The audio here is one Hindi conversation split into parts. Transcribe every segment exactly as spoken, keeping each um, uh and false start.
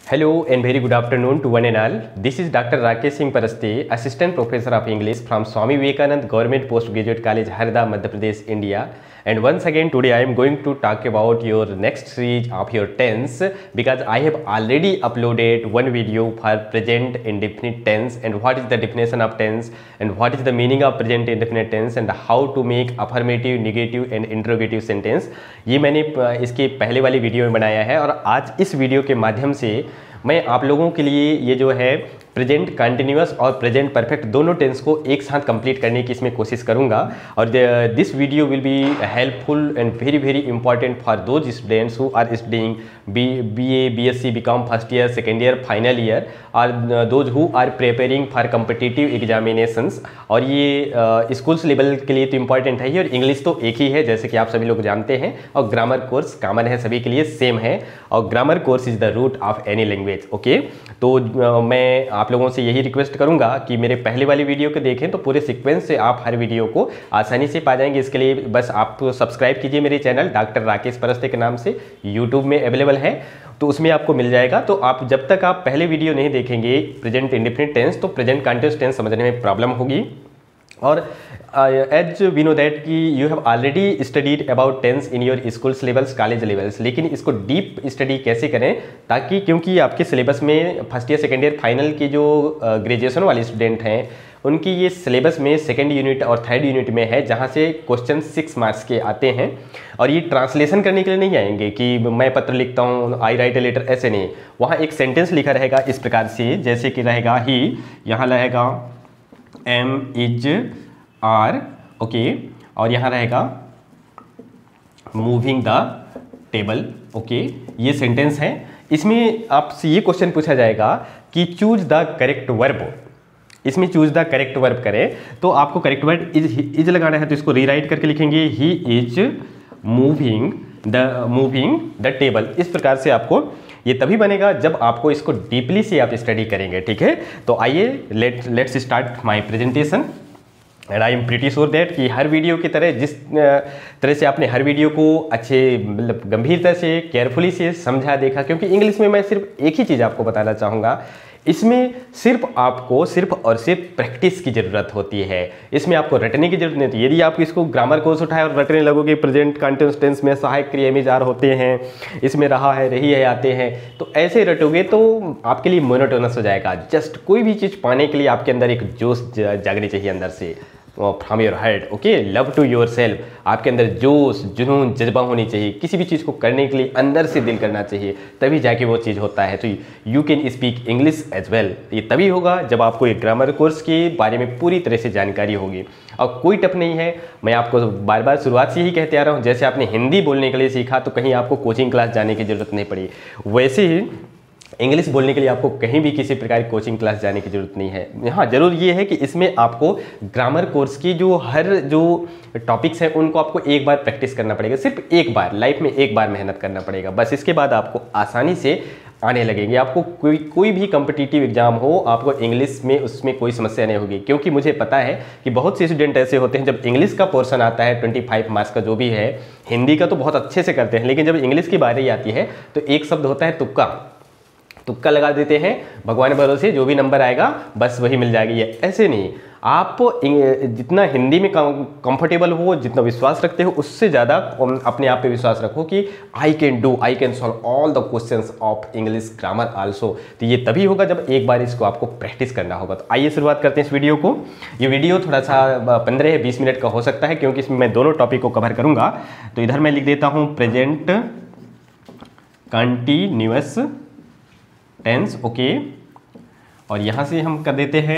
Hello and very good afternoon to one and all. This is Doctor Rakesh Singh Paraste, Assistant Professor of English from Swami Vivekanand Government Postgraduate College, Harda, Madhya Pradesh, India. And once again today I am going to talk about your next series of your tense, because I have already uploaded one video for present indefinite tense and what is the definition of tense and what is the meaning of present indefinite tense and how to make affirmative, negative and interrogative sentence. ये मैंने इसके पहले वाली वीडियो में बनाया है और आज इस वीडियो के माध्यम से मैं आप लोगों के लिए ये जो है प्रेजेंट कंटिन्यूअस और प्रेजेंट परफेक्ट दोनों टेंस को एक साथ कंप्लीट करने की इसमें कोशिश करूंगा। और this video will be helpful and very very important for those students who are studying B B A B S C B com first year second year final year और those who are preparing for competitive examinations. और ये स्कूल्स uh, लेवल के लिए तो इंपॉर्टेंट है ही, और इंग्लिश तो एक ही है जैसे कि आप सभी लोग जानते हैं, और ग्रामर कोर्स कॉमन है सभी के लिए, सेम है, और grammar course is the root of any language. Okay, तो uh, मैं आप लोगों से यही रिक्वेस्ट करूंगा कि मेरे पहले वाली वीडियो को देखें तो पूरे सीक्वेंस से आप हर वीडियो को आसानी से पा जाएंगे। इसके लिए बस आप सब्सक्राइब कीजिए मेरे चैनल डॉक्टर राकेश परस्ते के नाम से, यूट्यूब में अवेलेबल है तो उसमें आपको मिल जाएगा। तो आप जब तक आप पहले वीडियो नहीं देखेंगे प्रेजेंट इंडेफिनिट टेंस तो प्रेजेंट कंटिन्यूअस टेंस समझने में प्रॉब्लम होगी। और एज वी नो दैट कि you have already studied about tense in your schools levels college levels, लेकिन इसको डीप स्टडी कैसे करें ताकि, क्योंकि आपके सिलेबस में first year second year final के जो ग्रेजुएशन वाले स्टूडेंट हैं उनकी ये सिलेबस में सेकेंड यूनिट और थर्ड यूनिट में है जहाँ से क्वेश्चन सिक्स मार्क्स के आते हैं। और ये ट्रांसलेशन करने के लिए नहीं आएंगे कि मैं पत्र लिखता हूँ, आई राइट ए लेटर, ऐसे नहीं। वहाँ एक सेंटेंस लिखा रहेगा इस प्रकार से, जैसे कि रहेगा ही, यहाँ रहेगा एम इज आर, ओके, और यहाँ रहेगा मूविंग द टेबल, ओके, ये सेंटेंस है। इसमें आपसे ये क्वेश्चन पूछा जाएगा कि चूज द करेक्ट वर्ब। इसमें चूज द करेक्ट वर्ब करें तो आपको करेक्ट वर्ब इज इज लगाना है, तो इसको रीराइट करके लिखेंगे he is moving the moving the table. इस प्रकार से आपको ये तभी बनेगा जब आपको इसको डीपली से आप स्टडी करेंगे, ठीक है। तो आइए let let's start my presentation. And I am pretty sure that कि हर वीडियो की तरह जिस तरह से आपने हर वीडियो को अच्छे मतलब गंभीरता से केयरफुली से समझा देखा, क्योंकि इंग्लिश में मैं सिर्फ एक ही चीज़ आपको बताना चाहूँगा, इसमें सिर्फ आपको सिर्फ और सिर्फ प्रैक्टिस की ज़रूरत होती है। इसमें आपको रटने की जरूरत नहीं होती। यदि आप इसको ग्रामर कोर्स उठाए और रटने लगोगे, प्रेजेंट कंटिन्यूअस टेंस में सहायक क्रिया में जार होते हैं, इसमें रहा है रही है आते हैं, तो ऐसे रटोगे तो आपके लिए मोनोटोनस हो जाएगा। जस्ट कोई भी चीज़ पाने के लिए आपके अंदर एक जोश जागनी चाहिए अंदर से, from your heart, okay, love to yourself. आपके अंदर जोश जुनून जज्बा होनी चाहिए, किसी भी चीज़ को करने के लिए अंदर से दिल करना चाहिए, तभी जाके वो चीज़ होता है। तो you can speak English as well. ये तभी होगा जब आपको एक ग्रामर कोर्स के बारे में पूरी तरह से जानकारी होगी। और कोई टफ नहीं है, मैं आपको बार बार शुरुआत से ही कहते आ रहा हूँ, जैसे आपने हिंदी बोलने के लिए सीखा तो कहीं आपको कोचिंग क्लास जाने की ज़रूरत नहीं पड़ी, वैसे ही इंग्लिश बोलने के लिए आपको कहीं भी किसी प्रकार की कोचिंग क्लास जाने की ज़रूरत नहीं है। हाँ, ज़रूर ये है कि इसमें आपको ग्रामर कोर्स की जो हर जो टॉपिक्स हैं उनको आपको एक बार प्रैक्टिस करना पड़ेगा, सिर्फ एक बार लाइफ में एक बार मेहनत करना पड़ेगा, बस। इसके बाद आपको आसानी से आने लगेंगे। आपको कोई कोई भी कम्पिटिटिव एग्जाम हो, आपको इंग्लिश में उसमें कोई समस्या नहीं होगी, क्योंकि मुझे पता है कि बहुत से स्टूडेंट ऐसे होते हैं जब इंग्लिश का पोर्शन आता है पच्चीस मार्क्स का जो भी है, हिंदी का तो बहुत अच्छे से करते हैं, लेकिन जब इंग्लिश की बारी आती है तो एक शब्द होता है तुक्का, तुक्का लगा देते हैं, भगवान भरोसे जो भी नंबर आएगा बस वही मिल जाएगी। ये ऐसे नहीं, आप जितना हिंदी में कंफर्टेबल हो, जितना विश्वास रखते हो, उससे ज़्यादा अपने आप पे विश्वास रखो कि I can do, I can solve all the questions of English grammar also. तो ये तभी होगा जब एक बार इसको आपको प्रैक्टिस करना होगा। तो आइए शुरुआत करते हैं इस वीडियो को। ये वीडियो थोड़ा सा पंद्रह या बीस मिनट का हो सकता है, क्योंकि इसमें मैं दोनों टॉपिक को कवर करूँगा। तो इधर मैं लिख देता हूँ प्रेजेंट कंटिन्यूअस टेंस, ओके, और यहां से हम कर देते हैं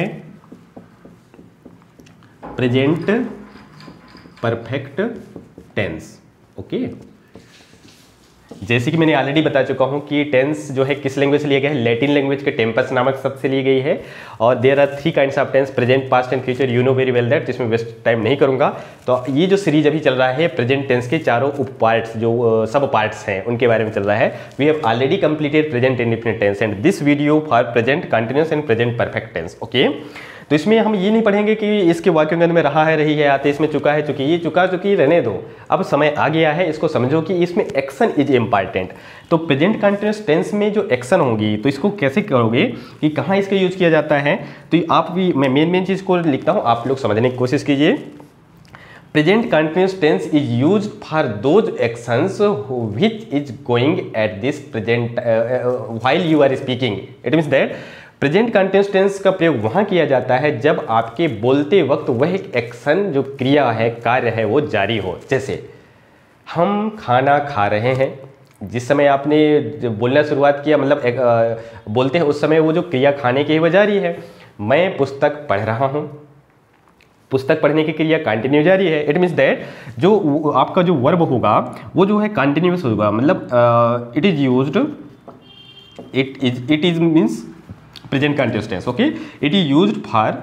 प्रेजेंट परफेक्ट टेंस, ओके। जैसे कि मैंने ऑलरेडी बता चुका हूं कि टेंस जो है किस लैंग्वेज से लिया गया है, लैटिन लैंग्वेज के टेम्पस नामक शब्द से ली गई है। और there are three kinds of tense, present, past and future, you know very well that, जिसमें वेस्ट टाइम नहीं करूंगा। तो ये जो सीरीज अभी चल रहा है प्रेजेंट टेंस के चारों उप पार्ट्स जो सब पार्ट्स हैं उनके बारे में चल रहा है। We have already completed present indefinite tense and this video for present continuous and present perfect tense, okay. तो इसमें हम ये नहीं पढ़ेंगे कि इसके वाक्यों के अंदर में रहा है, रही है, आते इसमें चुका है, चुकी, ये चुका चुकी रहने दो, अब समय आ गया है, इसको समझो कि इसमें एक्शन इज इम्पॉर्टेंट। तो प्रेजेंट कंटिन्यूअस टेंस में जो एक्शन होगी तो इसको कैसे करोगे कि कहाँ इसका यूज किया जाता है, तो आप भी, मैं मेन मेन चीज़ को लिखता हूँ, आप लोग समझने की कोशिश कीजिए। Present continuous tense is used for those actions which is going at this present while you are speaking. It means that present continuous tense का प्रयोग वहाँ किया जाता है जब आपके बोलते वक्त वह एक एक्शन, जो क्रिया है, कार्य है, वो जारी हो। जैसे हम खाना खा रहे हैं, जिस समय आपने जब बोलना शुरुआत किया, मतलब एक, आ, बोलते हैं उस समय वो जो क्रिया खाने की वो जारी है। मैं पुस्तक पढ़ रहा हूँ, पुस्तक पढ़ने की क्रिया कंटिन्यू जारी है। इट मीन्स दैट जो आपका जो वर्ब होगा वो जो है कंटिन्यूअस होगा, मतलब it is used, it is it is means present continuous tense. Okay, it is used for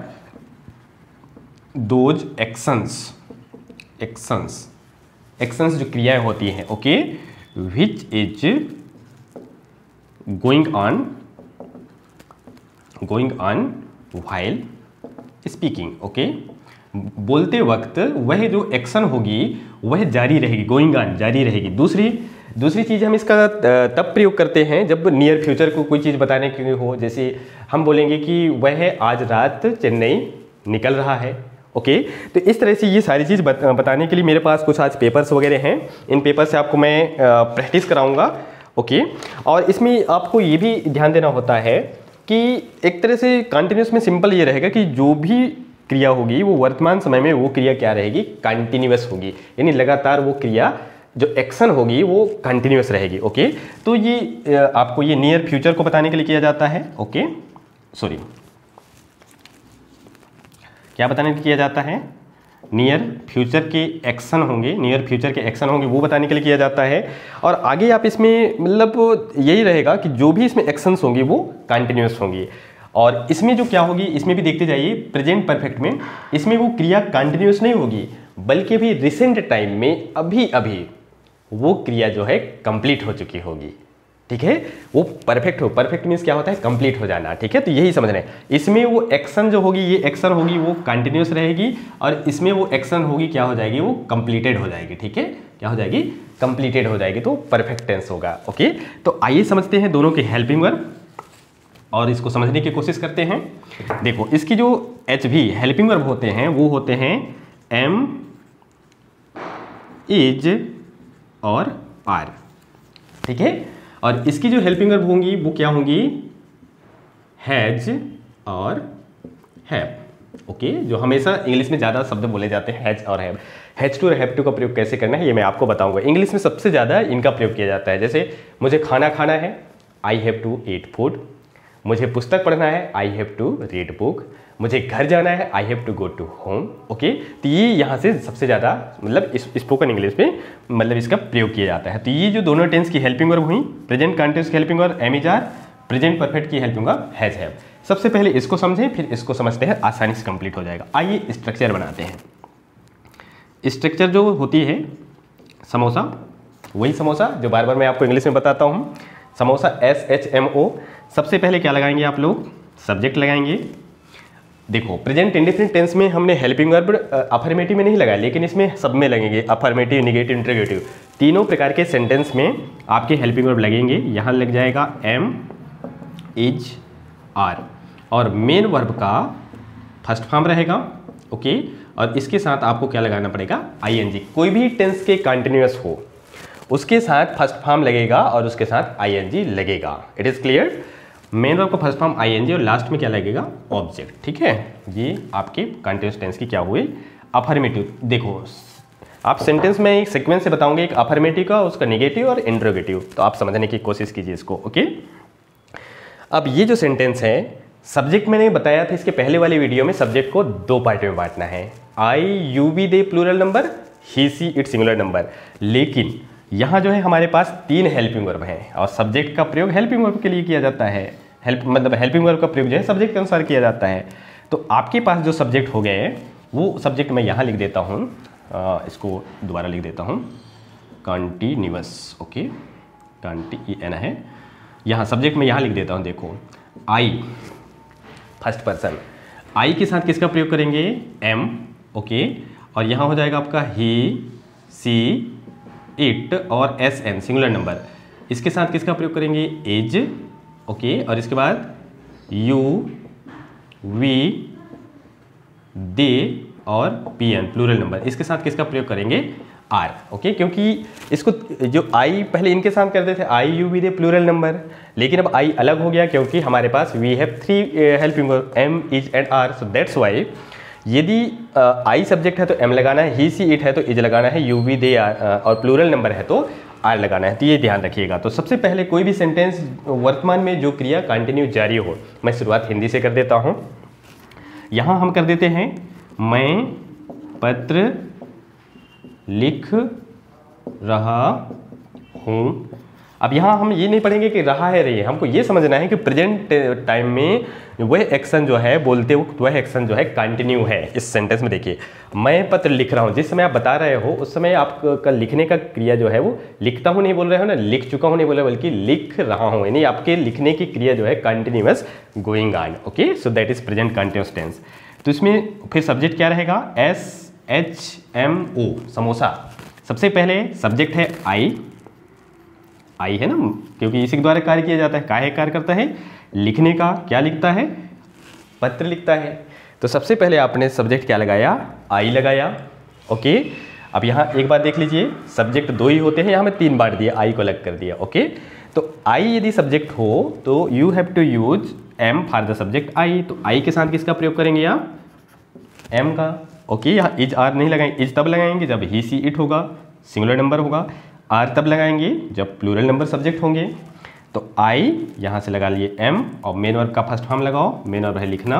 those actions, actions actions जो क्रियाएं होती हैं, okay, which is going on going on while speaking. Okay, बोलते वक्त वह जो एक्शन होगी वह जारी रहेगी, गोइंग ऑन जारी रहेगी। दूसरी दूसरी चीज़ हम इसका तब प्रयोग करते हैं जब नियर फ्यूचर को कोई चीज़ बताने की हो। जैसे हम बोलेंगे कि वह आज रात चेन्नई निकल रहा है। ओके, तो इस तरह से ये सारी चीज़ बताने के लिए मेरे पास कुछ आज पेपर्स वगैरह हैं, इन पेपर से आपको मैं प्रैक्टिस कराऊंगा। ओके, और इसमें आपको ये भी ध्यान देना होता है कि एक तरह से कंटिन्यूस में सिंपल ये रहेगा कि जो भी क्रिया होगी वो वर्तमान समय में वो क्रिया क्या रहेगी, कंटिन्यूअस होगी, यानी लगातार वो क्रिया जो एक्शन होगी वो कंटिन्यूअस रहेगी। ओके, तो ये आपको ये नियर फ्यूचर को बताने के लिए किया जाता है। ओके, सॉरी, क्या बताने के लिए किया जाता है, नियर फ्यूचर के एक्शन होंगे, नियर फ्यूचर के एक्शन होंगे वो बताने के लिए किया जाता है। और आगे आप इसमें मतलब यही रहेगा कि जो भी इसमें एक्शंस होंगी वो कंटिन्यूअस होंगी। और इसमें जो क्या होगी, इसमें भी देखते जाइए, प्रेजेंट परफेक्ट में इसमें वो क्रिया कंटिन्यूअस नहीं होगी, बल्कि अभी रिसेंट टाइम में अभी अभी वो क्रिया जो है कंप्लीट हो चुकी होगी। ठीक है, वो परफेक्ट हो, परफेक्ट मीन्स क्या होता है, कंप्लीट हो जाना। ठीक है, तो यही समझना है। इसमें वो एक्शन जो होगी, ये एक्शन होगी वो कंटिन्यूअस रहेगी, और इसमें वो एक्शन होगी क्या हो जाएगी, वो कंप्लीटेड हो जाएगी। ठीक है, क्या हो जाएगी, कंप्लीटेड हो जाएगी, तो परफेक्ट टेंस होगा। ओके, तो आइए समझते हैं दोनों के हेल्पिंग वर्ब और इसको समझने की कोशिश करते हैं। देखो, इसकी जो एच भी हेल्पिंग वर्ब होते हैं वो होते हैं एम, इज और आर। ठीक है, और इसकी जो हेल्पिंग वर्ब होंगी वो क्या होंगी, हैज और हैव। ओके, जो हमेशा इंग्लिश में ज़्यादा शब्द बोले जाते हैं, हैज और हैव। हैज टू और हैव टू का प्रयोग कैसे करना है ये मैं आपको बताऊंगा। इंग्लिश में सबसे ज़्यादा इनका प्रयोग किया जाता है। जैसे मुझे खाना खाना है, I have to eat food. मुझे पुस्तक पढ़ना है, I have to read book. मुझे घर जाना है, I have to go to home. Okay, तो ये यहाँ से सबसे ज़्यादा मतलब इस स्पोकन इंग्लिश में मतलब इसका प्रयोग किया जाता है। तो ये जो दोनों टेंस की हेल्पिंग वर्ब हुई, प्रेजेंट कंटिन्यूअस की helping verb am is are, present perfect की हेल्पिंग वर्ब हैज हैव। सबसे पहले इसको समझें, फिर इसको समझते हैं, आसानी से कंप्लीट हो जाएगा। आइए स्ट्रक्चर बनाते हैं। स्ट्रक्चर जो होती है समोसा, वही समोसा जो बार बार मैं आपको इंग्लिश में बताता हूँ, samosa, S H M O. सबसे पहले क्या लगाएंगे आप लोग, सब्जेक्ट लगाएंगे। देखो, प्रेजेंट इंडेफिनिट टेंस में हमने हेल्पिंग वर्ब अफर्मेटिव में नहीं लगाया, लेकिन इसमें सब में लगेंगे, अफर्मेटिव, निगेटिव, इंटरोगेटिव, तीनों प्रकार के सेंटेंस में आपके हेल्पिंग वर्ब लगेंगे। यहाँ लग जाएगा एम, इज, आर, और मेन वर्ब का फर्स्ट फॉर्म रहेगा। ओके, और इसके साथ आपको क्या लगाना पड़ेगा, आई एन जी। कोई भी टेंस के कंटिन्यूअस हो उसके साथ फर्स्ट फॉर्म लगेगा और उसके साथ आई एन जी लगेगा। It is clear. Main verb का first form I N G और लास्ट में क्या लगेगा, ऑब्जेक्ट। ठीक है, ये आपके कंटिन्यूअस टेंस की क्या हुए, अफर्मेटिव। देखो, आप सेंटेंस में एक सीक्वेंस से बताऊंगे, एक अफर्मेटिव का, उसका नेगेटिव और इंट्रोगेटिव, तो आप समझने की कोशिश कीजिए इसको। ओके, अब ये जो सेंटेंस है, सब्जेक्ट मैंने बताया था इसके पहले वाली वीडियो में, सब्जेक्ट को दो पार्ट में बांटना है, I you we they plural number, he she it singular number. लेकिन यहाँ जो है हमारे पास तीन हेल्पिंग वर्ब हैं और सब्जेक्ट का प्रयोग हेल्पिंग वर्ब के लिए किया जाता है। हेल्प मतलब हेल्पिंग वर्ब का प्रयोग जो है सब्जेक्ट के अनुसार किया जाता है। तो आपके पास जो सब्जेक्ट हो गए वो सब्जेक्ट मैं यहाँ लिख देता हूँ, इसको दोबारा लिख देता हूँ, कंटिन्यूअस। ओके, कंटी एन है, यहाँ सब्जेक्ट में यहाँ लिख देता हूँ। देखो, आई फर्स्ट पर्सन, आई के साथ किसका प्रयोग करेंगे, एम, ओके, और यहाँ हो जाएगा आपका ही, सी, इट और एस एन सिंगुलर नंबर, इसके साथ किसका प्रयोग करेंगे, एज, ओके, और इसके बाद यू, वी, दे और पी एन प्लूरल नंबर, इसके साथ किसका प्रयोग करेंगे, आर, ओके, क्योंकि इसको जो आई पहले इनके साथ करते थे I you we they plural number, लेकिन अब आई अलग हो गया क्योंकि हमारे पास we have three helping verb am, is and are, so that's why यदि आई सब्जेक्ट है तो एम लगाना है, ही, सी, इट है तो इज लगाना है, यू, वी, दे, आर, और प्लूरल नंबर है तो आर लगाना है, तो ये ध्यान रखिएगा। तो सबसे पहले कोई भी सेंटेंस वर्तमान में जो क्रिया कंटिन्यू जारी हो, मैं शुरुआत हिंदी से कर देता हूँ। यहाँ हम कर देते हैं मैं पत्र लिख रहा हूँ। अब यहाँ हम ये नहीं पढ़ेंगे कि रहा है रही है, हमको ये समझना है कि प्रेजेंट टाइम में वह एक्शन जो है बोलते वक्त वह एक्शन जो है कंटिन्यू है। इस सेंटेंस में देखिए मैं पत्र लिख रहा हूँ, जिस समय आप बता रहे हो उस समय आपका लिखने का क्रिया जो है वो लिखता हूँ नहीं बोल रहे हो ना, लिख चुका हूँ नहीं बोल रहे, बल्कि लिख रहा हूँ, यानी आपके लिखने की क्रिया जो है continuous going on, okay, so that is present continuous tense. तो इसमें फिर सब्जेक्ट क्या रहेगा, S H M O samosa. सबसे पहले सब्जेक्ट है आई, आई है ना, क्योंकि इसी के द्वारा कार्य किया जाता है, काहे कार्य करता है, लिखने का, क्या लिखता है, पत्र लिखता है। तो सबसे पहले आपने सब्जेक्ट क्या लगाया, आई लगाया, ओके। अब यहाँ एक बार देख लीजिए सब्जेक्ट दो ही होते हैं, यहाँ मैं तीन बार दिया, आई को अलग कर दिया, ओके। तो आई यदि सब्जेक्ट हो तो you have to use am for the subject I, तो आई के साथ किसका प्रयोग करेंगे आप, एम का, ओके। यहाँ इज आर नहीं लगाएंगे, इज तब लगाएंगे जब ही, सी, इट होगा, सिंगुलर नंबर होगा, आर तब लगाएंगे जब प्लूरल नंबर सब्जेक्ट होंगे। तो आई यहाँ से लगा लिए एम, और मेन वर्ब का फर्स्ट फॉर्म लगाओ, मेन वर्ब है लिखना,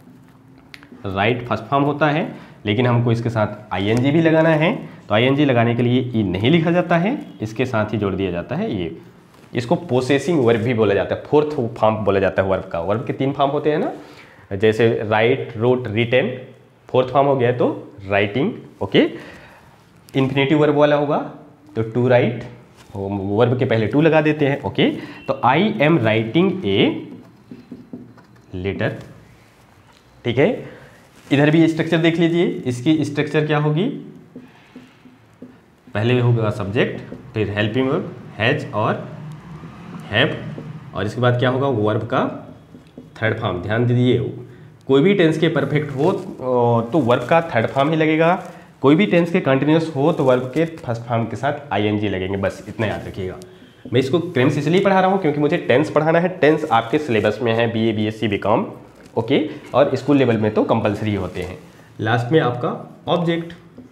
राइट फर्स्ट फॉर्म होता है, लेकिन हमको इसके साथ आईएनजी भी लगाना है, तो आईएनजी लगाने के लिए ई नहीं लिखा जाता है, इसके साथ ही जोड़ दिया जाता है ये। इसको पोसेसिंग वर्ब भी बोला जाता है, फोर्थ फॉर्म बोला जाता है वर्ब का। वर्ब के तीन फॉर्म होते हैं ना, जैसे write, wrote, written, fourth form हो गया तो राइटिंग, ओके। इन्फिनेटिव वर्ब वाला होगा तो टू राइट, वर्ब के पहले टू लगा देते हैं, ओके। तो I am writing a letter, ठीक है। इधर भी स्ट्रक्चर देख लीजिए, इसकी स्ट्रक्चर क्या होगी, पहले होगा सब्जेक्ट, फिर हेल्पिंग वर्ब हैज और हैव, और इसके बाद क्या होगा वर्ब का थर्ड फॉर्म। ध्यान दीजिए कोई भी टेंस के परफेक्ट हो तो वर्ब का थर्ड फॉर्म ही लगेगा, कोई भी टेंस के कंटिन्यूस हो तो वर्ब के फर्स्ट फॉर्म के साथ आईएनजी लगेंगे, बस इतना याद रखिएगा। मैं इसको क्रेम्स इसलिए पढ़ा रहा हूँ क्योंकि मुझे टेंस पढ़ाना है, टेंस आपके सिलेबस में है, बीए, बीएससी, बीकॉम, ओके, और स्कूल लेवल में तो कंपलसरी होते हैं। लास्ट में आपका ऑब्जेक्ट,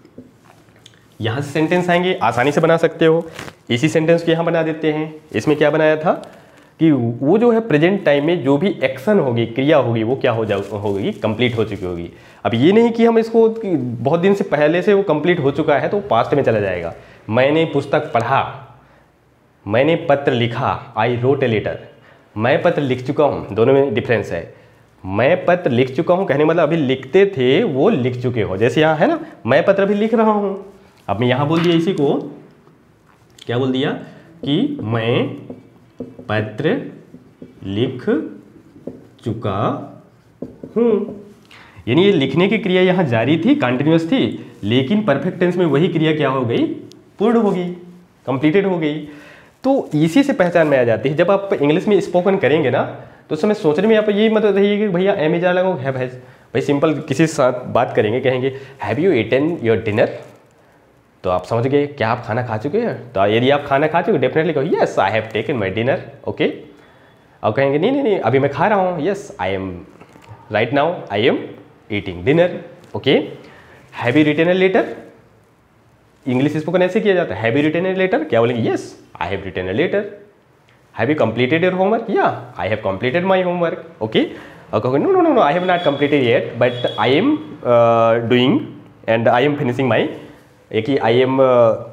यहाँ से सेंटेंस आएंगे, आसानी से बना सकते हो, इसी सेंटेंस को यहाँ बना देते हैं। इसमें क्या बनाया था कि वो जो है प्रेजेंट टाइम में जो भी एक्शन होगी, क्रिया होगी, वो क्या हो जा होगी, कंप्लीट हो चुकी होगी। अब ये नहीं कि हम इसको कि बहुत दिन से पहले से वो कंप्लीट हो चुका है तो पास्ट में चला जाएगा। मैंने पुस्तक पढ़ा, मैंने पत्र लिखा, आई रोट ए लेटर, मैं पत्र लिख चुका हूँ, दोनों में डिफरेंस है। मैं पत्र लिख चुका हूँ कहने मतलब अभी लिखते थे वो लिख चुके हो, जैसे यहाँ है ना, मैं पत्र अभी लिख रहा हूँ। अब मैं यहाँ बोल दिया इसी को, क्या बोल दिया कि मैं पत्र लिख चुका हूँ, यानी ये लिखने की क्रिया यहाँ जारी थी, कंटिन्यूअस थी, लेकिन परफेक्ट टेंस में वही क्रिया क्या हो गई, पूर्ण हो गई, कंप्लीटेड हो गई। तो इसी से पहचान में आ जाती है। जब आप इंग्लिश में स्पोकन करेंगे ना तो उस समय सोचने में आप ये मत रहिए कि भैया एम इज लगो हैव हैज, भाई सिंपल किसी से साथ बात करेंगे, कहेंगे have you eaten your dinner, तो आप समझ गए क्या आप खाना खा चुके हैं। तो यदि आप खाना खा चुके डेफिनेटली कहो yes I have taken my dinner, okay. और कहेंगे नहीं नहीं नहीं अभी मैं खा रहा हूँ, yes I am right now I am eating dinner, okay. Have you written a letter, English spoken ऐसे किया जाता है, have you written a letter, क्या बोलेंगे yes I have written a letter. Have you completed your homework, या I have completed my homework, okay. और कहोगे no no no no I have not completed yet but I am doing and I am finishing माई, एक ही आई एम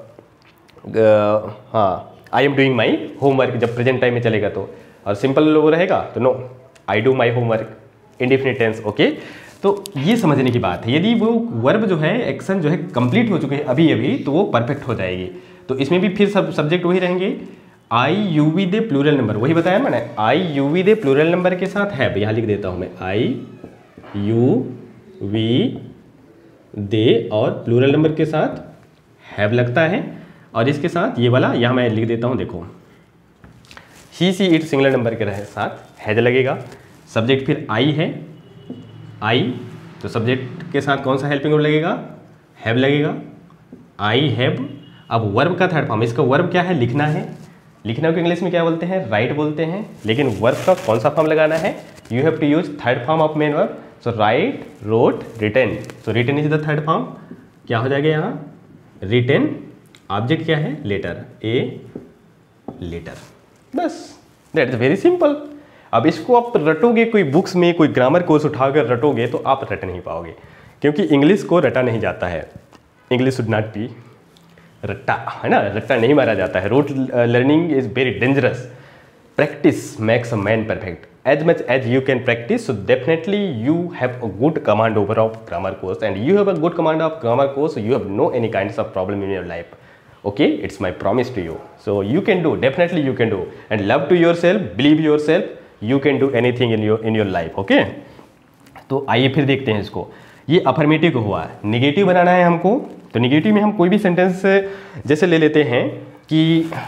हाँ I am doing my homework जब प्रेजेंट टाइम में चलेगा तो, और सिंपल वो रहेगा तो no I do my homework, indefinite tense, okay. तो ये समझने की बात है, यदि वो वर्ब जो है एक्शन जो है कंप्लीट हो चुके हैं अभी अभी तो वो परफेक्ट हो जाएगी। तो इसमें भी फिर सब सब्जेक्ट वही रहेंगे, I you we they plural number, वही बताया मैंने, I you we they plural number के साथ है, यहाँ लिख देता हूँ मैं, आई यू वी दे, और प्लूरल नंबर के साथ हैव लगता है, और इसके साथ ये वाला यहाँ मैं लिख देता हूँ, देखो he she it singular number के रहे साथ हैज लगेगा। सब्जेक्ट फिर आई है, आई, तो सब्जेक्ट के साथ कौन सा हेल्पिंग वर्ब लगेगा, हैव लगेगा, आई हैव। अब वर्ब का थर्ड फॉर्म, इसका वर्ब क्या है, लिखना है। लिखना को इंग्लिश में क्या बोलते हैं, राइट बोलते हैं, लेकिन वर्ब का कौन सा फॉर्म लगाना है, you have to use third form of main verb. So write, wrote, written. So written is the third form. क्या हो जाएगा यहाँ, रिटन, ऑब्जेक्ट क्या है, लेटर, ए लेटर, बस दैट इज वेरी सिंपल। अब इसको आप रटोगे, कोई बुक्स में कोई ग्रामर कोर्स उठाकर रटोगे तो आप रट नहीं पाओगे, क्योंकि इंग्लिश को रटा नहीं जाता है। इंग्लिश शुड नॉट बी रट्टा, है ना, रट्टा नहीं मारा जाता है। Rote learning is very dangerous. Practice makes a man perfect. As much as you can practice, so definitely you have a good command over of grammar course, and you have a good command of grammar course, so you have no any kinds of problem in your life. Okay, it's my promise to you. So you can do, definitely you can do, and love to yourself, believe yourself, you can do anything in your in your life. Okay, तो आइए फिर देखते हैं इसको। ये अफर्मेटिव हुआ, निगेटिव बनाना है हमको। तो निगेटिव में हम कोई भी सेंटेंस जैसे ले लेते हैं कि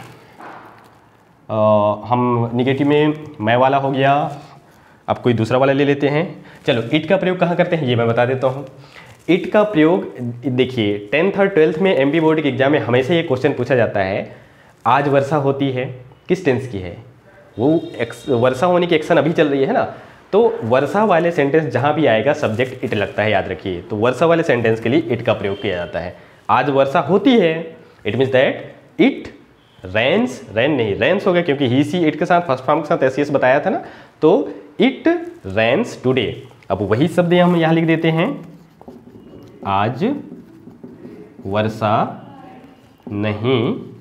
Uh, हम निगेटिव में मैं वाला हो गया, अब कोई दूसरा वाला ले लेते हैं। चलो, इट का प्रयोग कहाँ करते हैं ये मैं बता देता हूँ। इट का प्रयोग देखिए, टेंथ और ट्वेल्थ में एमपी बोर्ड के एग्जाम में हमेशा ये क्वेश्चन पूछा जाता है, आज वर्षा होती है, किस टेंस की है, वो एक्स वर्षा होने की एक्शन अभी चल रही है ना। तो वर्षा वाले सेंटेंस जहाँ भी आएगा सब्जेक्ट इट लगता है, याद रखिए। तो वर्षा वाले सेंटेंस के लिए इट का प्रयोग किया जाता है। आज वर्षा होती है, it means that it rains, rain नहीं रेन्स हो गया, क्योंकि ही सी इट के साथ फर्स्ट फॉर्म के साथ एस बताया था ना। तो इट रेन्स टुडे। अब वही शब्द हम यहाँ लिख देते हैं, आज वर्षा नहीं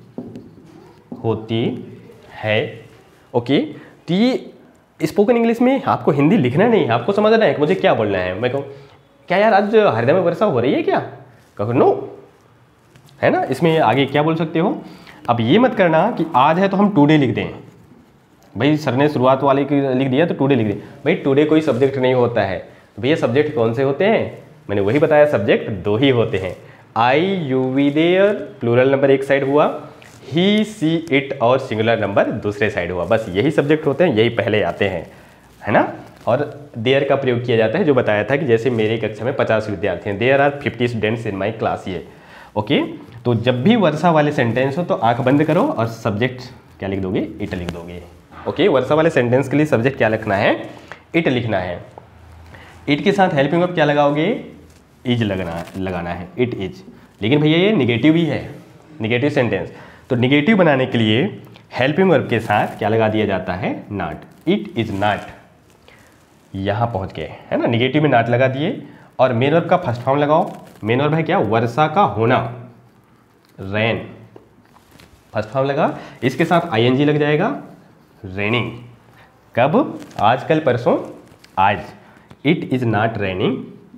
होती है। ओके, तो ये स्पोकन इंग्लिश में आपको हिंदी लिखना नहीं है, आपको समझना है कि मुझे क्या बोलना है। मैं कहूँ क्या यार आज हरिद्वार में वर्षा हो रही है क्या, कहो नो, है ना। इसमें आगे क्या बोल सकते हो। अब ये मत करना कि आज है तो हम टुडे लिख दें। भाई सर ने शुरुआत वाले की लिख दिया तो टुडे लिख दें। भाई टुडे कोई सब्जेक्ट नहीं होता है। तो भैया सब्जेक्ट कौन से होते हैं, मैंने वही बताया, सब्जेक्ट दो ही होते हैं, I you we there, plural number एक साइड हुआ, ही सी इट और सिंगुलर नंबर दूसरे साइड हुआ। बस यही सब्जेक्ट होते हैं, यही पहले आते हैं, है ना। और देयर का प्रयोग किया जाता है, जो बताया था कि जैसे मेरी कक्षा में पचास विद्यार्थी हैं, there are fifty students in my class. ये ओके। तो जब भी वर्षा वाले सेंटेंस हो तो आंख बंद करो और सब्जेक्ट क्या लिख दोगे, इट लिख दोगे। ओके, वर्षा वाले सेंटेंस के लिए सब्जेक्ट क्या लिखना है, इट लिखना है। इट के साथ हेल्पिंग वर्ब क्या लगाओगे, इज लगना लगाना है, इट इज। लेकिन भैया ये निगेटिव ही है, निगेटिव सेंटेंस। तो निगेटिव बनाने के लिए हेल्पिंग वर्ब के साथ क्या लगा दिया जाता है, नॉट। इट इज नॉट, यहाँ पहुँच गए, है ना। निगेटिव में नॉट लगा दिए, और मेन वर्ब का फर्स्ट फॉर्म लगाओ। मेन वर्ब है क्या, वर्षा का होना, रेन, फर्स्ट फॉर्म लगा, इसके साथ आईएनजी लग जाएगा, रेनिंग। कब, आज कल परसों, आज। It is not raining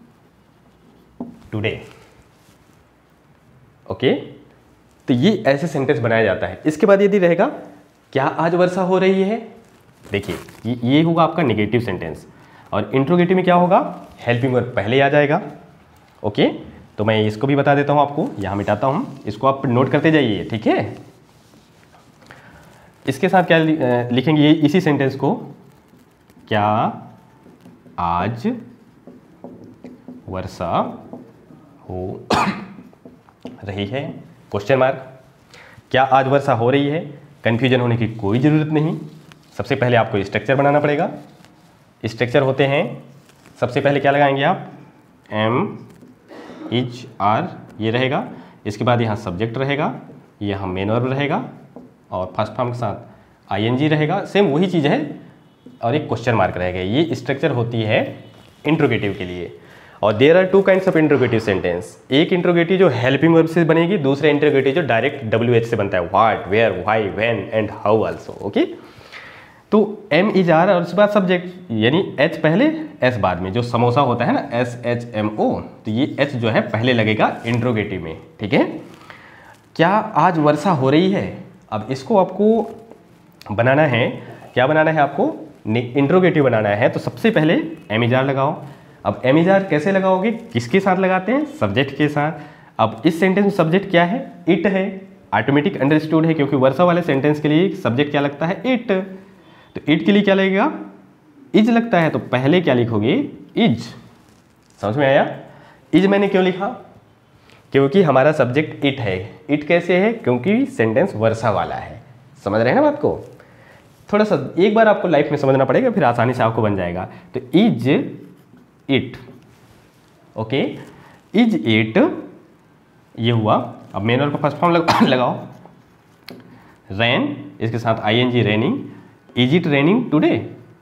today. Okay, तो ये ऐसे सेंटेंस बनाया जाता है। इसके बाद यदि रहेगा क्या आज वर्षा हो रही है, देखिए ये, ये होगा आपका निगेटिव सेंटेंस। और इंट्रोगेटिव में क्या होगा, हेल्पिंग वर्ब पहले आ जाएगा। ओके, तो मैं इसको भी बता देता हूँ आपको, यहाँ मिटाता हूँ, इसको आप नोट करते जाइए, ठीक है। इसके साथ क्या लिखेंगे इसी सेंटेंस को, क्या आज वर्षा हो रही है, क्वेश्चन मार्क। क्या आज वर्षा हो रही है, कन्फ्यूजन होने की कोई ज़रूरत नहीं। सबसे पहले आपको स्ट्रक्चर बनाना पड़ेगा। स्ट्रक्चर होते हैं, सबसे पहले क्या लगाएंगे आप, एम इज आर, ये रहेगा। इसके बाद यहाँ सब्जेक्ट रहेगा, यहाँ मेन वर्ब रहेगा, और फर्स्ट फॉर्म के साथ आईएनजी रहेगा, सेम वही चीज़ है, और एक क्वेश्चन मार्क रहेगा। ये स्ट्रक्चर होती है इंट्रोगेटिव के लिए। और there are two kinds of interrogative sentence. एक इंट्रोगेटिव जो हेल्पिंग वर्ब से बनेगी, दूसरा इंट्रोगेटिव जो डायरेक्ट डब्ल्यू एच से बनता है, what, where, why, when and how also. Okay, तो एम इज आर और उसके बाद सब्जेक्ट, यानी एच पहले एस बाद में, जो समोसा होता है ना, एस एच एम ओ, तो ये एच जो है पहले लगेगा इंट्रोगेटिव में, ठीक है। क्या आज वर्षा हो रही है, अब इसको आपको बनाना है, क्या बनाना है आपको, इंट्रोगेटिव बनाना है। तो सबसे पहले एम इज आर लगाओ, अब एम इज आर कैसे लगाओगे, किसके साथ लगाते हैं, सब्जेक्ट के साथ। अब इस सेंटेंस में सब्जेक्ट क्या है, इट है, ऑटोमेटिक अंडरस्टूड है क्योंकि वर्षा वाले सेंटेंस के लिए सब्जेक्ट क्या लगता है, इट। तो इट के लिए क्या लगेगा, इज लगता है, तो पहले क्या लिखोगे, इज। समझ में आया, इज मैंने क्यों लिखा, क्योंकि हमारा सब्जेक्ट इट है। इट कैसे है, क्योंकि सेंटेंस वर्षा वाला है। समझ रहे हैं ना बात को, थोड़ा सा एक बार आपको लाइफ में समझना पड़ेगा, फिर आसानी से आपको बन जाएगा। तो is it, okay, is it ये हुआ। अब मेन वर्ब का फर्स्ट फॉर्म लग, लगाओ, रेन, इसके साथ I N G, raining. Is it raining today,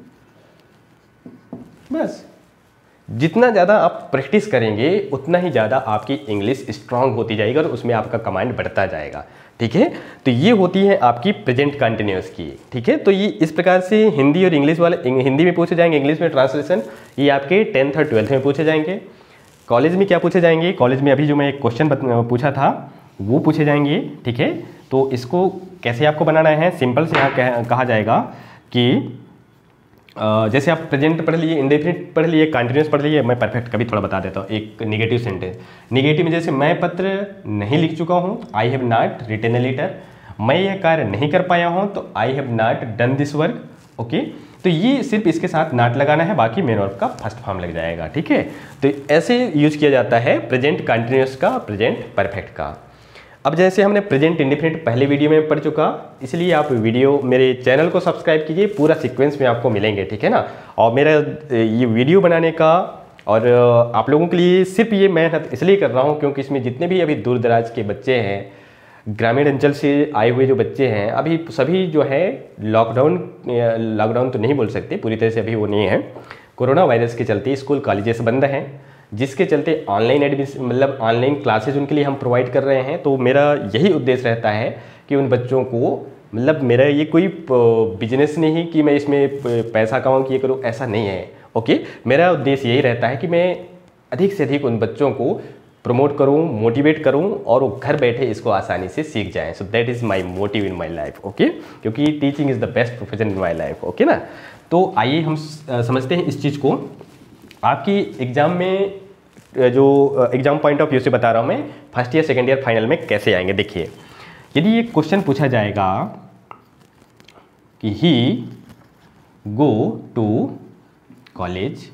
बस। जितना ज़्यादा आप प्रैक्टिस करेंगे उतना ही ज़्यादा आपकी इंग्लिश स्ट्रांग होती जाएगी और उसमें आपका कमांड बढ़ता जाएगा। ठीक है, तो ये होती है आपकी प्रेजेंट कंटिन्यूअस की। ठीक है, तो ये इस प्रकार से हिंदी और इंग्लिश वाले, हिंदी में पूछे जाएंगे, इंग्लिश में ट्रांसलेशन, ये आपके टेंथ और ट्वेल्थ में पूछे जाएंगे। कॉलेज में क्या पूछे जाएंगे, कॉलेज में अभी जो मैं एक क्वेश्चन पूछा था वो पूछे जाएंगे। ठीक है, तो इसको कैसे आपको बनाना है, सिंपल से यहाँ कहा जाएगा कि Uh, जैसे आप प्रेजेंट पढ़ लिए, इंडेफिनिट पढ़ लिए, कंटिन्यूस पढ़ लिए, मैं परफेक्ट का भी थोड़ा बता देता हूँ। एक नेगेटिव सेंटेंस, नेगेटिव में जैसे मैं पत्र नहीं लिख चुका हूँ, I have not written a letter. मैं यह कार्य नहीं कर पाया हूँ, तो I have not done this work. Okay, तो ये सिर्फ इसके साथ नॉट लगाना है, बाकी मेन वर्ब का फर्स्ट फॉर्म लग जाएगा। ठीक है, तो ऐसे यूज किया जाता है प्रेजेंट कंटिन्यूस का, प्रेजेंट परफेक्ट का। अब जैसे हमने प्रेजेंट इंडेफिनिट पहले वीडियो में पढ़ चुका, इसलिए आप वीडियो मेरे चैनल को सब्सक्राइब कीजिए, पूरा सीक्वेंस में आपको मिलेंगे। ठीक है ना, और मेरा ये वीडियो बनाने का और आप लोगों के लिए सिर्फ ये मेहनत इसलिए कर रहा हूँ क्योंकि इसमें जितने भी अभी दूर दराज के बच्चे हैं, ग्रामीण अंचल से आए हुए जो बच्चे हैं, अभी सभी जो है लॉकडाउन, लॉकडाउन तो नहीं बोल सकते पूरी तरह से, अभी वो नहीं है, कोरोना वायरस के चलते स्कूल कॉलेजेस बंद हैं, जिसके चलते ऑनलाइन एडमिशन मतलब ऑनलाइन क्लासेज उनके लिए हम प्रोवाइड कर रहे हैं। तो मेरा यही उद्देश्य रहता है कि उन बच्चों को, मतलब मेरा ये कोई बिजनेस नहीं कि मैं इसमें पैसा कमाऊँ कि ये करूँ, ऐसा नहीं है। ओके, मेरा उद्देश्य यही रहता है कि मैं अधिक से अधिक उन बच्चों को प्रमोट करूँ, मोटिवेट करूँ और वो घर बैठे इसको आसानी से सीख जाएँ। So that is my motive in my life. Okay, क्योंकि teaching is the best profession in my life. Okay ना, तो आइए हम समझते हैं इस चीज़ को। आपकी एग्ज़ाम में जो एग्जाम पॉइंट ऑफ व्यू से बता रहा हूँ मैं, first year second year final में कैसे आएंगे। देखिए, यदि ये क्वेश्चन पूछा जाएगा कि ही गो टू कॉलेज,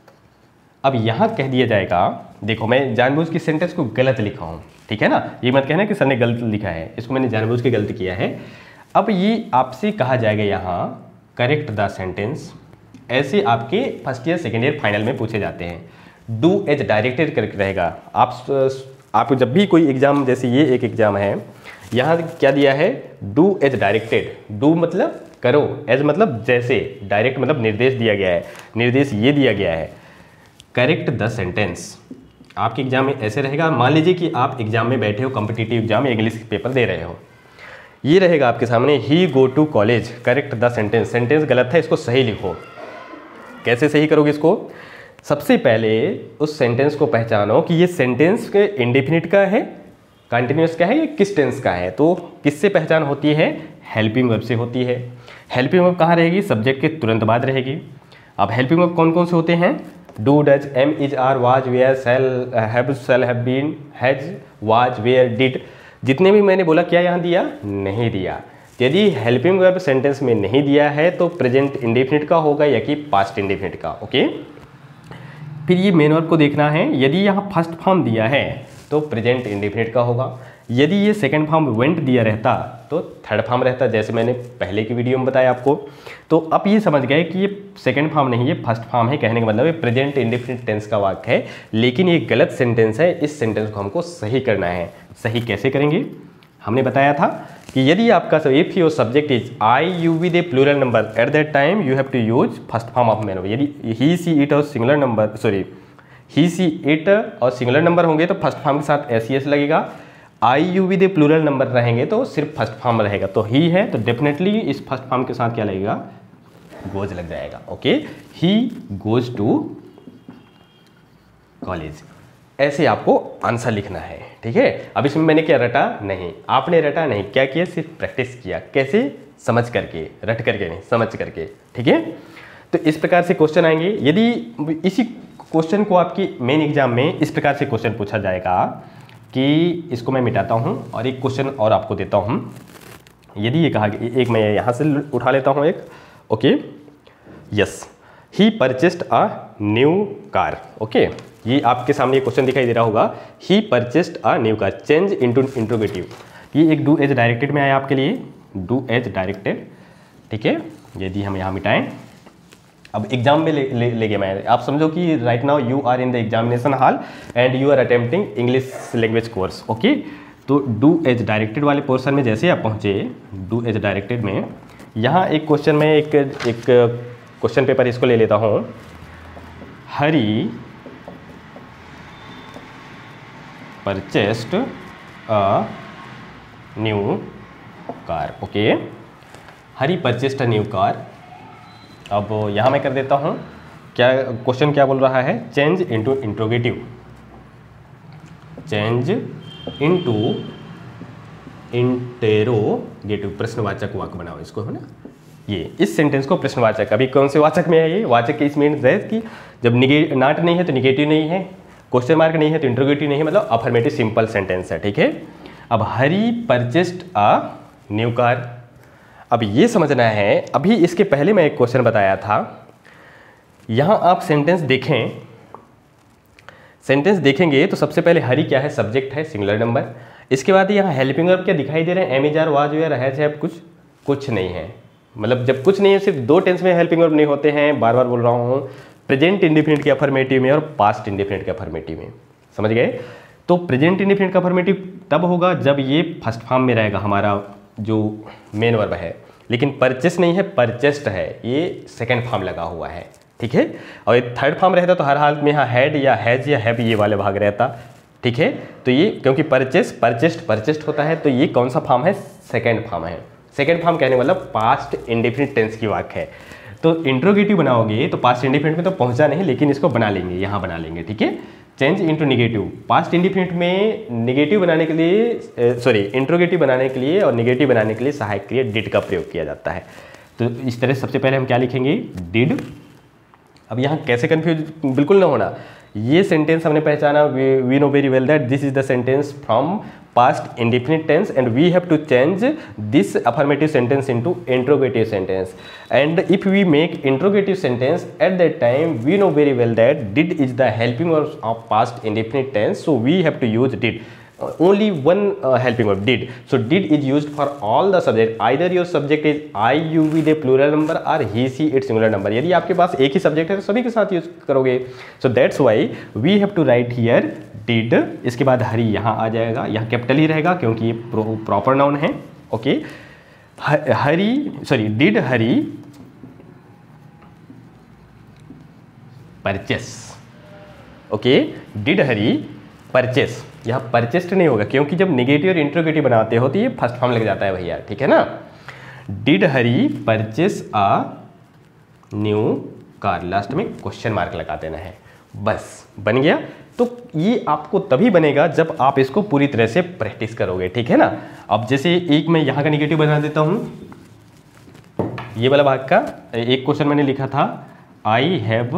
अब यहाँ कह दिया जाएगा, देखो मैं जानबूझ के सेंटेंस को गलत लिखा हूँ, ठीक है ना, ये मत कहना कि सर ने गलत लिखा है, इसको मैंने जानबूझ के गलत किया है। अब ये आपसे कहा जाएगा यहाँ करेक्ट द सेंटेंस, ऐसे आपके first year second year final में पूछे जाते हैं। डू एज डायरेक्टेड करके रहेगा। आप आप जब भी कोई एग्जाम, जैसे ये एक एग्जाम है, यहाँ क्या दिया है, डू एज डायरेक्टेड। डू मतलब करो, एज मतलब जैसे, डायरेक्ट मतलब निर्देश दिया गया है, निर्देश ये दिया गया है। करेक्ट द सेंटेंस आपके एग्जाम में ऐसे रहेगा। मान लीजिए कि आप एग्जाम में बैठे हो, कॉम्पिटिटिव एग्जाम इंग्लिश पेपर दे रहे हो, ये रहेगा आपके सामने, he go to college, correct the sentence. Sentence गलत है, इसको सही लिखो। कैसे सही करोगे इसको, सबसे पहले उस सेंटेंस को पहचानो कि ये सेंटेंस के इंडेफिनिट का है, कंटिन्यूअस का है, या किस टेंस का है। तो किससे पहचान होती है, हेल्पिंग वर्ब से होती है। हेल्पिंग वर्ब कहाँ रहेगी, सब्जेक्ट के तुरंत बाद रहेगी। अब हेल्पिंग वर्ब कौन कौन से होते हैं, do, does, am, is, are, was, were, shall, have, shall, have been, has, was, were, did, जितने भी मैंने बोला क्या यहाँ दिया, नहीं दिया। यदि हेल्पिंग वर्ब सेंटेंस में नहीं दिया है तो प्रेजेंट इंडेफिनिट का होगा या कि पास्ट इंडेफिनिट का। ओके, फिर ये मेन वर्ब को देखना है, यदि यहाँ फर्स्ट फॉर्म दिया है तो प्रेजेंट इंडेफिनिट का होगा। यदि ये सेकंड फॉर्म वेंट दिया रहता तो थर्ड फॉर्म रहता, जैसे मैंने पहले की वीडियो में बताया आपको। तो अब ये समझ गए कि ये सेकंड फॉर्म नहीं, ये फर्स्ट फॉर्म है। कहने का मतलब ये प्रेजेंट इंडेफिनिट टेंस का वाक्य है, लेकिन ये गलत सेंटेंस है। इस सेंटेंस को हमको सही करना है। सही कैसे करेंगे, हमने बताया था कि यदि आपका if your subject is I you with a plural number, at that time you have to use first form of main verb. यदि ही सी इट और singular number, sorry he she it और सिंगुलर नंबर होंगे तो फर्स्ट फॉर्म के साथ एस ई एस लगेगा। I you with a plural number रहेंगे तो सिर्फ फर्स्ट फॉर्म रहेगा। तो ही है तो डेफिनेटली इस फर्स्ट फॉर्म के साथ क्या लगेगा, गोज लग जाएगा। Okay, he goes to college, ऐसे आपको आंसर लिखना है। ठीक है, अब इसमें मैंने क्या रटा नहीं, आपने रटा नहीं, क्या किया, सिर्फ प्रैक्टिस किया। कैसे, समझ करके, रट करके नहीं, समझ करके। ठीक है, तो इस प्रकार से क्वेश्चन आएंगे। यदि इसी क्वेश्चन को आपकी मेन एग्जाम में इस प्रकार से क्वेश्चन पूछा जाएगा कि इसको मैं मिटाता हूं और एक क्वेश्चन और आपको देता हूं। यदि ये कहा कि एक मैं यहां से उठा लेता हूं एक, okay, yes, he purchased a new car, okay, ये आपके सामने क्वेश्चन दिखाई दे रहा होगा, he purchased a new car, change into interrogative, ये एक डू एज डायरेक्टेड में आया आपके लिए, डू एज डायरेक्टेड, ठीक है। यदि हम यहाँ मिटाएं, अब एग्जाम में ले ले, ले गया मैं, आप समझो कि right now you are in the examination hall and you are attempting English language course, okay. तो डू एज डायरेक्टेड वाले पोर्शन में जैसे आप पहुँचे, डू एज डायरेक्टेड में यहाँ एक क्वेश्चन में एक एक क्वेश्चन पेपर इसको ले लेता हूँ, Hari purchased a new car, okay, Hari purchased a new car. अब यहाँ मैं कर देता हूँ, क्या क्वेश्चन क्या बोल रहा है, change into interrogative, change into interrogative, प्रश्नवाचक वाक्य बनाओ इसको, है ना, ये इस सेंटेंस को प्रश्नवाचक, अभी कौन से वाचक में है ये, वाचक के इसमें है कि जब निगे नाट नहीं है तो निगेटिव नहीं है, क्वेश्चन मार्क नहीं है तो इंट्रोगेटिव नहीं है, मतलब अफर्मेटिव सिंपल सेंटेंस है, ठीक है। अब Hari purchased a new car, अब ये समझना है, अभी इसके पहले मैं एक क्वेश्चन बताया था, यहाँ आप सेंटेंस देखें, सेंटेंस देखेंगे तो सबसे पहले हरी क्या है, सब्जेक्ट है, सिंगुलर नंबर, इसके बाद यहाँ हेल्पिंग वर्ब क्या दिखाई दे रहे हैं, am is are, was were, has have, कुछ कुछ नहीं है, मतलब जब कुछ नहीं है, सिर्फ दो टेंस में हेल्पिंग वर्ब नहीं होते हैं, बार बार बोल रहा हूँ, प्रेजेंट इंडिफिनिट के अफर्मेटिव में और पास्ट इंडिफिनिट के अफर्मेटिव में, समझ गए। तो प्रेजेंट इंडिफिनिट का अफर्मेटिव तब होगा जब ये फर्स्ट फॉर्म में रहेगा, हमारा जो मेन वर्ब है, लेकिन परचेस नहीं है, परचेस्ड है, ये सेकंड फॉर्म लगा हुआ है, ठीक है। और ये थर्ड फॉर्म रहता तो हर हाल में यहाँ हैड या हैज या हैव ये वाले भाग रहता, ठीक है। तो ये क्योंकि परचेस परचेस्ड परचेस्ड होता है, तो ये कौन सा फॉर्म है, सेकंड फॉर्म है। सेकंड फॉर्म कहने मतलब पास्ट इंडेफिनिट टेंस की वाक्य है। तो इंट्रोगेटिव बनाओगे तो पास्ट इंडेफिनिट में तो पहुंचा नहीं, लेकिन इसको बना लेंगे, यहाँ बना लेंगे, ठीक है। Change into negative, past indefinite में निगेटिव बनाने के लिए, सॉरी इंट्रोगेटिव बनाने के लिए और निगेटिव बनाने के लिए सहायक क्रिया डिड का प्रयोग किया जाता है। तो इस तरह सबसे पहले हम क्या लिखेंगे, डिड। अब यहाँ कैसे कंफ्यूज बिल्कुल ना होना, ये सेंटेंस हमने पहचाना, we know very well that this is the sentence from past indefinite tense and we have to change this affirmative sentence into interrogative sentence. And if we make interrogative sentence at that time, we know very well that did is the helping verb of past indefinite tense, so we have to use did. Uh, only one uh, helping verb, did. So did is used for all the subject, either your subject is I, you, we, the plural number or he, she, its singular number. यदि आपके पास एक ही सब्जेक्ट है तो सभी के साथ यूज करोगे. So that's why we have to write here did. इसके बाद हरी यहाँ आ जाएगा, यहाँ कैपिटल ही रहेगा क्योंकि ये प्रॉपर नाउन है. Okay, Hari sorry did Hari purchase. Okay, did Hari purchase. यहाँ परचेस्ड नहीं होगा क्योंकि जब निगेटिव और इंट्रोगेटिव बनाते हो तो ये फर्स्ट फॉर्म लग जाता है भैया, ठीक है ना. Did Hari purchase a new car, last में क्वेश्चन मार्क लगा देना है, बस बन गया. तो ये आपको तभी बनेगा जब आप इसको पूरी तरह से प्रैक्टिस करोगे, ठीक है ना. अब जैसे एक मैं यहाँ का निगेटिव बना देता हूँ, ये वाला भाग का एक क्वेश्चन मैंने लिखा था, I have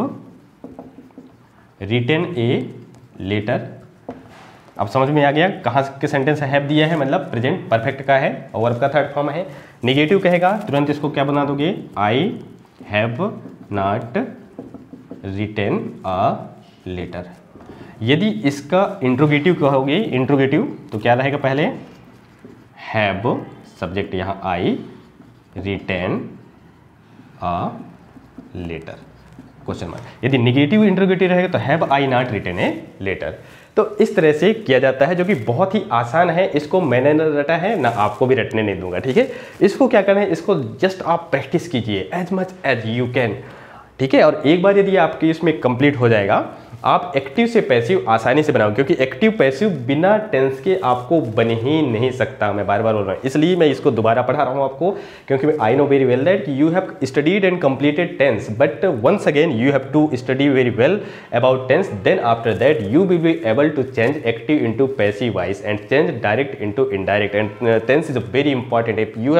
written a letter. अब समझ में आ गया कहाँ के सेंटेंस हैव दिया है, मतलब प्रेजेंट परफेक्ट का है और वर्ब का थर्ड फॉर्म है. निगेटिव कहेगा तुरंत इसको क्या बना दोगे, I have not written a letter. यदि इसका इंट्रोगेटिव कहोगे, इंट्रोगेटिव तो क्या रहेगा, पहले हैव सब्जेक्ट यहाँ I, written a letter question mark. यदि निगेटिव इंट्रोगेटिव रहेगा तो have I not written a letter. तो इस तरह से किया जाता है जो कि बहुत ही आसान है. इसको मैंने न रटा है ना आपको भी रटने नहीं दूंगा, ठीक है. इसको क्या करना है, इसको जस्ट आप प्रैक्टिस कीजिए as much as you can, ठीक है. और एक बार यदि आपकी इसमें कंप्लीट हो जाएगा, आप एक्टिव से पैसिव आसानी से बनाओ, क्योंकि एक्टिव पैसिव बिना टेंस के आपको बन ही नहीं सकता. मैं बार बार बोल रहा हूँ, इसलिए मैं इसको दोबारा पढ़ा रहा हूँ आपको, क्योंकि I know very well that you have studied and completed tense, but once again you have to study very well about tense. Then after that you will be able to change active into passive voice and change direct into indirect. And tense is very important. If you have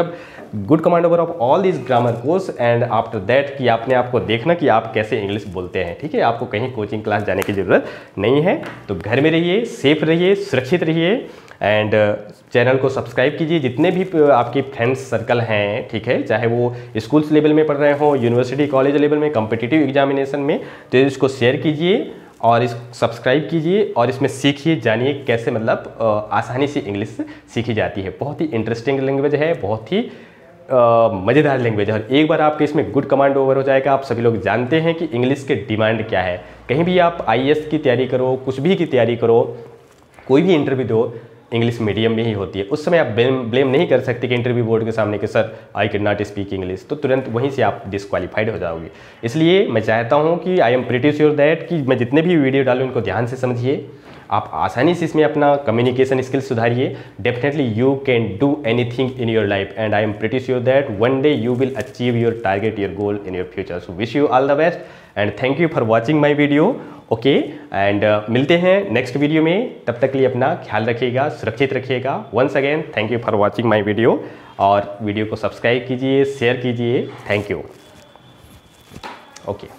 good command over of all this grammar course and after that कि आपने आपको देखना कि आप कैसे इंग्लिश बोलते हैं, ठीक है। आपको कहीं कोचिंग क्लास जाने की ज़रूरत नहीं है, तो घर में रहिए, सेफ रहिए, सुरक्षित रहिए एंड चैनल को सब्सक्राइब कीजिए। जितने भी आपके फ्रेंड्स सर्कल हैं, ठीक है, चाहे वो स्कूल्स लेवल में पढ़ रहे हो, यूनिवर्सिटी कॉलेज लेवल में, कॉम्पिटिटिव एग्जामिनेशन में, तो इसको शेयर कीजिए और इस सब्सक्राइब कीजिए और इसमें सीखिए, जानिए कैसे मतलब आसानी से इंग्लिश सीखी जाती है। बहुत ही इंटरेस्टिंग लैंग्वेज है, बहुत ही मज़ेदार लैंग्वेज है और एक बार आपके इसमें गुड कमांड ओवर हो जाएगा। आप सभी लोग जानते हैं कि इंग्लिश के डिमांड क्या है। कहीं भी आप आई ए एस की तैयारी करो, कुछ भी की तैयारी करो, कोई भी इंटरव्यू दो, इंग्लिश मीडियम में ही होती है। उस समय आप ब्लेम ब्लेम नहीं कर सकते कि इंटरव्यू बोर्ड के सामने कि sir I can not speak English, तो तुरंत वहीं से आप डिस्क्वालीफाइड हो जाओगे। इसलिए मैं चाहता हूँ कि I am pretty sure that कि मैं जितने भी वीडियो डालूँ उनको ध्यान से समझिए, आप आसानी से इसमें अपना कम्युनिकेशन स्किल्स सुधारिए। Definitely you can do anything in your life and I am pretty sure that one day you will achieve your target, your goal in your future. So wish you all the best and thank you for watching my video. Okay and मिलते हैं नेक्स्ट वीडियो में, तब तक के लिए अपना ख्याल रखिएगा, सुरक्षित रखिएगा। Once again thank you for watching my video और वीडियो को सब्सक्राइब कीजिए, शेयर कीजिए। Thank you. ओके।